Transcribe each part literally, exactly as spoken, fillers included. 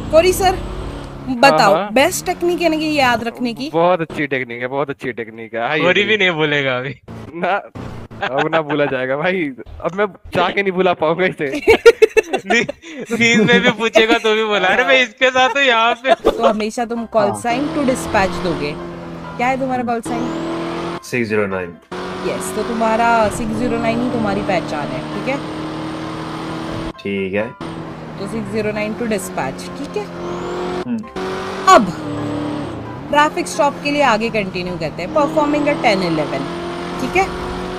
कोरी sir बताओ, best technique है ना ये याद रखने की? बहुत अच्छी टेक्निक है, बहुत अच्छी टेक्निक है। कोरी भी नहीं भूलेगा अभी ना, अब ना भूला जाएगा भाई। अब मैं चाह के नहीं भूला पाऊंगा इसे। नींद में भी पूछेगा तो भी बोला अरे मैं इसके साथ हूँ यहाँ पे। तो हमेशा तुम कॉल साइन टू डिस्पैच दोगे। क्या है तुम्हारा call sign? Six zero nine. Yes, तो तुम्हारा सिक्स ज़ीरो नाइन ही तुम्हारी पहचान है, ठीक है? ठीक है, तो six zero nine to dispatch, ठीक है? अब ट्रैफिक स्टॉप के लिए आगे कंटिन्यू करते हैं, परफॉर्मिंग एट टेन इलेवन, ठीक है?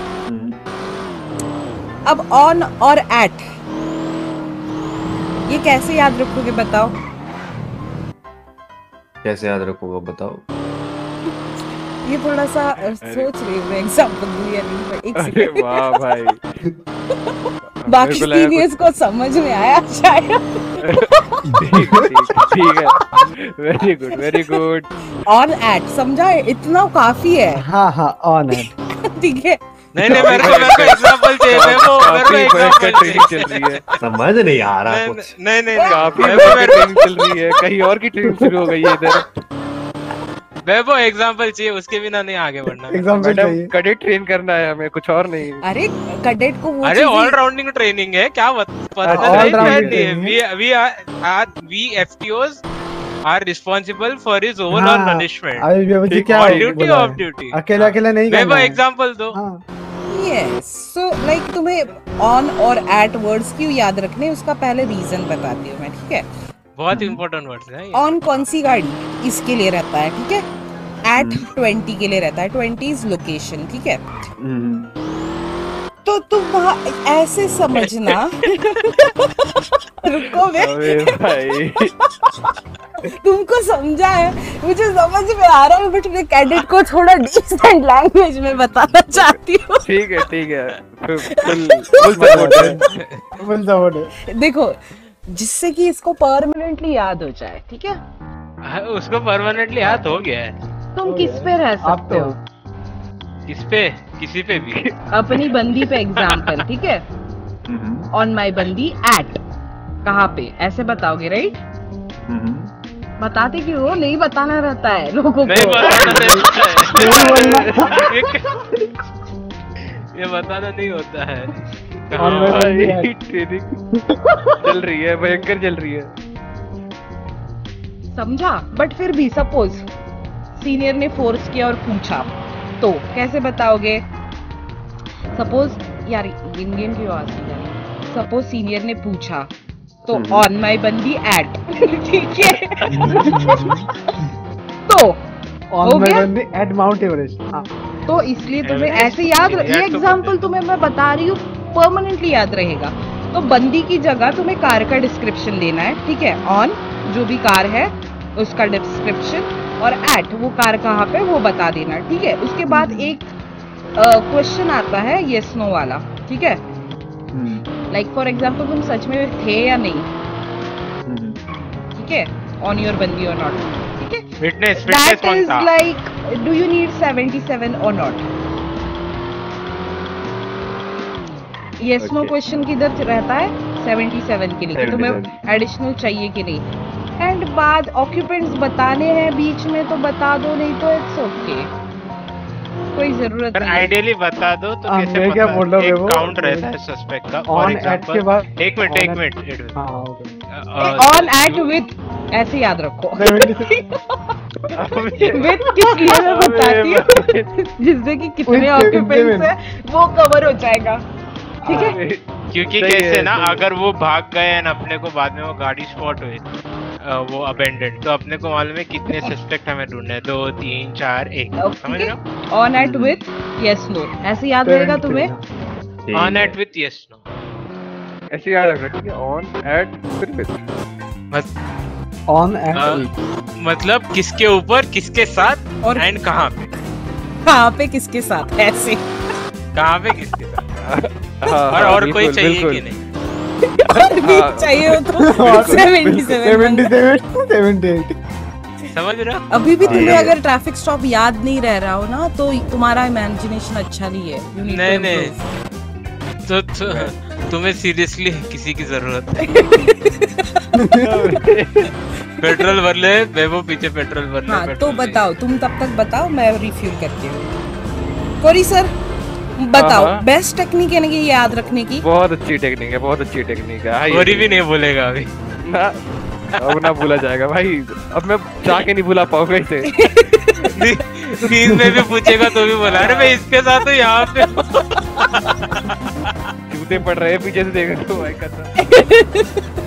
अब ऑन और एट ये कैसे याद रखोगे बताओ? कैसे याद रखूंगा बताओ? ये थोड़ा सा सोच रही हूँ एग्जांपल दूं या नहीं, पर एक अरे वाह भाई। बाकी सीनियर्स को समझ में आया शायद। ठीक ठीक है, very good very good. On at समझा, इतना काफी है। हाँ हाँ ऑन एट ठीक है। नहीं नहीं मेरे को मेरे को एग्जांपल चाहिए, वो मेरे को एग्जांपल ट्रेनिंग चल रही है। समझ नहीं आ रहा कुछ। नहीं नहीं काफी ट्रेनिंग चल रही है, कहीं और की ट्रेनिंग शुरू हो गई है इधर। वो एग्जांपल चाहिए, उसके बिना नहीं आगे बढ़ना। एग्जांपल चाहिए। कैडेट ट्रेन करना है हमें, कुछ और नहीं। अरे कैडेट को वो अरे ऑल राउंडिंग ट्रेनिंग है, क्या पता नहीं। We we are we FTOs are responsible for his overall punishment. अभी क्या ड्यूटी ऑफ ड्यूटी, अकेले अकेले नहीं करना है। एग्जांपल दो। यस, सो लाइक तुम्हें ऑन और एट वर्ड्स क्यों याद रखने, उसका पहले रीजन बताती हूँ मैं, ठीक है? बहुत इंपॉर्टेंट वर्ड्स हैं। ऑन कौन सी गाड़ी, इसके लिए रहता है, ठीक है? एट ट्वेंटी के लिए रहता है, ट्वेंटी इज लोकेशन, ठीक है? तो तुम ऐसे समझना। रुको बे। भाई तुमको समझा है, मुझे समझ में आ रहा है, बट मैं कैडेट को थोड़ा डिसेंट लैंग्वेज में बताना चाहती हूँ। ठीक है ठीक है, फुल फुल सपोर्ट है, फुल सपोर्ट है। देखो, जिससे कि इसको परमानेंटली याद हो जाए, ठीक है? उसको परमानेंटली याद हो गया है। तुम किस पे रह सकते हो? किस पे? किसी पे भी। अपनी बंदी पे एग्जाम्पल, ठीक है? ऑन माई बंदी एट कहाँ पे, ऐसे बताओगे, राइट? बताते क्यों हो? नहीं बताना रहता है लोगों को। नहीं बताना रहता है। ये बताना नहीं होता है। ट्रेनिंग चल रही है, भयंकर चल रही है। समझा? बट फिर भी सपोज सीनियर ने फोर्स किया और पूछा, तो कैसे बताओगे? सपोज यार इंडियन की आवाज नहीं जानी। सपोज सीनियर ने पूछा, तो ऑन माई बंदी एट, ठीक है? तो ऑन माई बंदी एट माउंट एवरेस्ट। तो इसलिए तुम्हें ऐसे याद, ये एग्जांपल तुम्हें मैं बता रही हूँ, परमानेंटली याद रहेगा। तो बंदी की जगह तुम्हें कार का डिस्क्रिप्शन देना है, ठीक है? ऑन जो भी कार है उसका डिस्क्रिप्शन, और एट वो कार कहाँ पे वो बता देना, ठीक है? उसके बाद एक क्वेश्चन uh, आता है यस नो वाला, ठीक है? लाइक फॉर एग्जाम्पल तुम सच में थे या नहीं, ठीक है? ऑन योर बंदी और नॉट, ठीक है? Fitness that is like do you need seventy seven और नॉट? यस नो क्वेश्चन किधर रहता है? सेवेंटी सेवन के लिए, तुम्हें एडिशनल चाहिए कि नहीं? एंड बाद ऑक्यूपेंट्स बताने हैं बीच में तो बता दो, नहीं तो इट्स ओके, कोई जरूरत नहीं। आइडियली बता दो तो कैसे मैं क्या बोल रहा हूँ, काउंट रहता है सस्पेक्ट का। ऑन एट के बाद एक मिनट एक मिनट ऑन एट विथ, ऐसे याद रखो। विथ किस लिए मैं बताती हूँ, जिससे कि कितने ऑक्यूपेंट्स है वो कवर हो जाएगा, ठीक है? क्योंकि कैसे ना, अगर वो भाग गए एंड अपने को बाद में वो गाड़ी स्पॉट हुई, वो अबेंडेड, तो अपने को मालूम है कितने सस्पेक्ट हमें ढूंढने हैं, दो तीन चार एक, समझ रहे हो? On at with yes no, ऐसे याद रहेगा तुम्हें? On at with yes no ऐसे याद रखना, ठीक है? ऑन एट फिर विथ, ऑन एट मतलब किसके ऊपर, किसके साथ, और एंड कहाँ पे, कहाँ पे किसके साथ, ऐसे कहाँ पे किसके साथ। और और कोई चाहिए कि नहीं? चाहिए हो तो सेवेंटी सेवन, सेवेंटी एट। समझ रहे हो? अभी भी तुम्हें अगर ट्रैफिक स्टॉप याद नहीं रह रहा हो ना, तो तुम्हारा इमेजिनेशन अच्छा नहीं है। नहीं नहीं, तो, तो तुम्हें सीरियसली किसी की जरूरत है। पेट्रोल भर ले, बेबो पीछे पेट्रोल भर ले। हाँ तो पेट्रोल नहीं। बताओ, तुम तब तक बताओ, मैं रिफ्यूल करती हूँ। कोरी सर बताओ, हाँ। बेस्ट टेक्निक है ना ये याद रखने की? बहुत अच्छी टेक्निक है, बहुत अच्छी टेक्निक है। हाँ, कोरी ये- भी नहीं बोलेगा अभी। ना अब ना भूला जाएगा भाई। अब मैं चाह के नहीं भूला पाऊंगा इसे। नींद में भी पूछेगा तो भी बोला, अरे मैं इसके साथ हूँ यहाँ पे। जूते पड़ रहे हैं पीछे से, देख रहे हो भाई कसम।